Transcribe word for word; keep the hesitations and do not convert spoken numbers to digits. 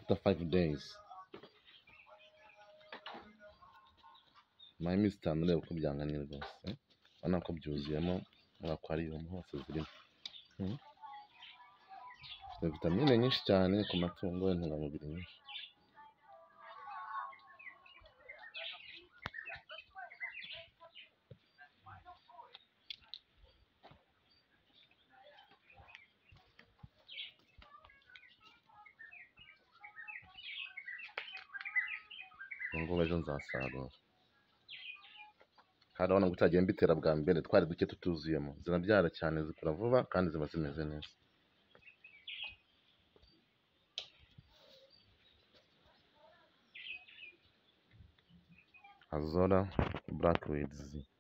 after five days. nyuma y'iminsi itanu ureba uko byanganye rwose, urabona ko byuzuyemo muri aquarium hose zirimo. Zifite vitamine nyinshi cyane ku matungo, intungamubiri nyinshi. Ubu ngubu ejo nzasarura. Kandi urabona ko utagiye mbitera bwa mbere twari duke tutuzuyemo, zirabyara cyane, zikura vuba kandi ziba zimeze neza. Azora Black Weeds.